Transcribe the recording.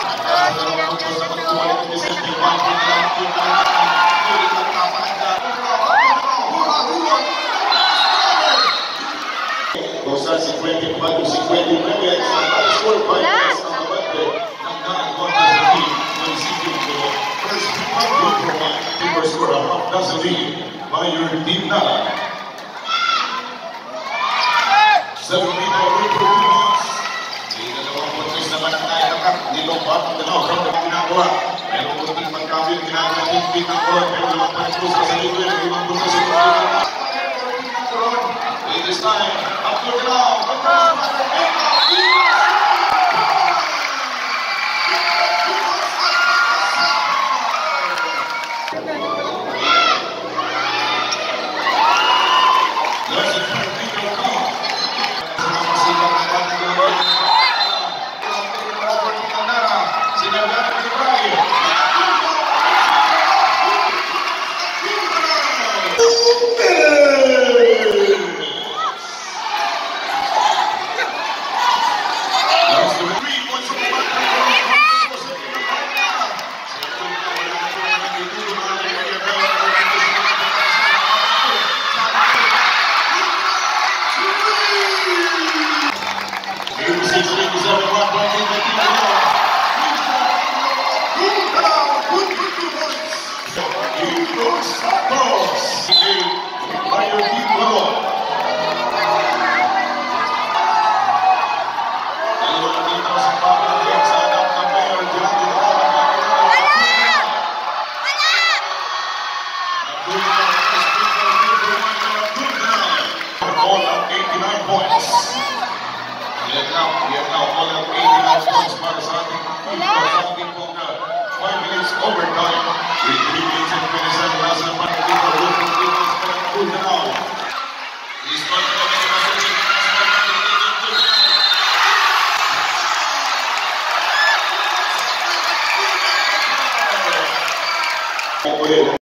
Dosa 54 59 sa score by Salvador ng Naagwata City Municipio ko. First people score a half dozen lead by your team na 7 people with performance. Di dalawang puntos naman ang naitakat dito batang dalaw from the ginagawa. Meron kunting pagkabit ginagawa ng pinakot pero lamang panipos sa salito yung limang puntos sa pinakot. This time, up to the now, the first one, overtime. With 3 minutes and 27 last na man dito. Looking Peoples para cool down. He's not going to make a message. That's not going to